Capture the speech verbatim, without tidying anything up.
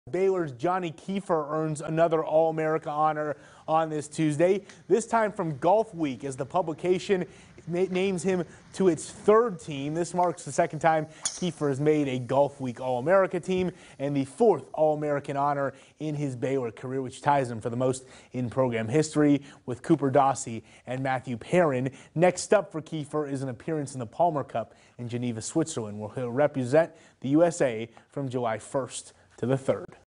Baylor's Johnny Keefer earns another All-America honor on this Tuesday, this time from Golf Week, as the publication names him to its third team. This marks the second time Keefer has made a Golf Week All-America team and the fourth All-American honor in his Baylor career, which ties him for the most in program history, with Cooper Dossie and Matthew Perrin. Next up for Keefer is an appearance in the Palmer Cup in Geneva, Switzerland, where he'll represent the U S A from July first to the third.